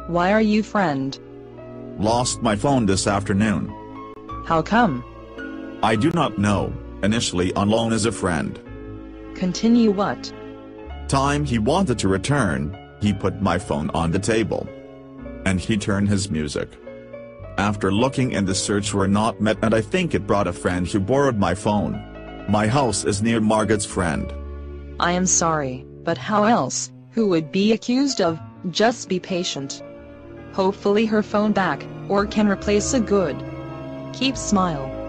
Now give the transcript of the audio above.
Why are you friend? Lost my phone this afternoon. How come? I do not know, initially on loan as a friend. Continue what? Time he wanted to return, he put my phone on the table. And he turned his music. After looking in the search were not met and I think it brought a friend who borrowed my phone. My house is near Margaret's friend. I am sorry, but how else, who would be accused of, just be patient. Hopefully her phone back, or can replace a good. Keep smile.